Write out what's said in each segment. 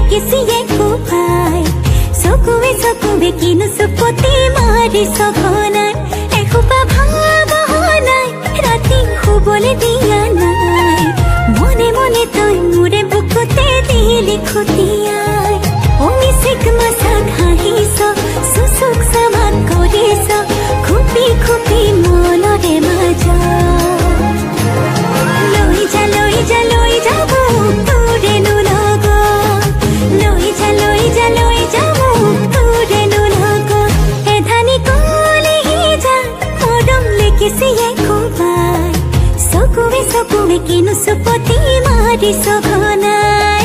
লেকিছিয়ে কোপাই চকুৱে কিনো চুপতি মাৰি সঘনাই এসোপা ভাবনাই ৰাতি শুবলৈ দিয়া নাই মনে মনে তই মোৰে বুকুতে দিলি খুটিয়াই অমিচিক মাছাক হাঁহিছ চুচুক চামাক কৰিছ খুপি খুপি মনৰে মাজা লৈ যা লৈ যা লৈ যাব তোৰেনো লগত লৈ যা লৈ যা লৈ যাব তোৰেনো লগত এধানি কলিহি যা মৰম লেকিছিয়ে কোবাই চকুৱে কিনো চুপতি মাৰি সঘনাই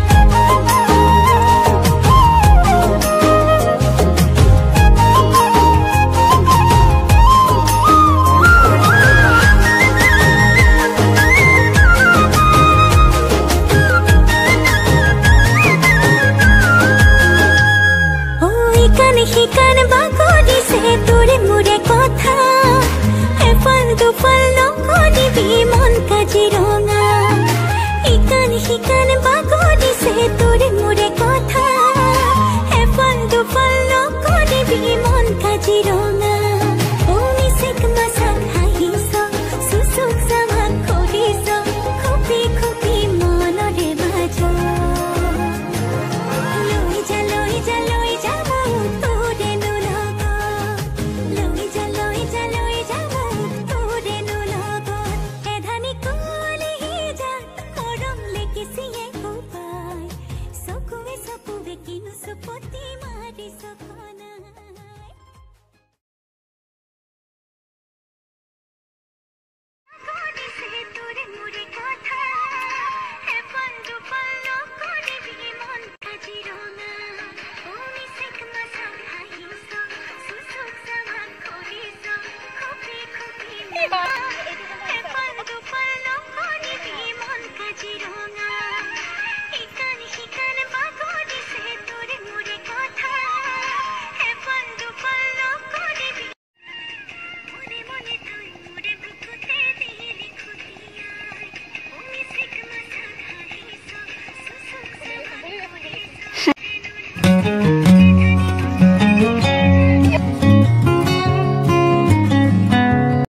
শিকান বাকৰিছে তোৰে মোৰে কথা এফাল দুফাল নকৰিবি মন কাজিৰঙা শিকান বাকৰিছে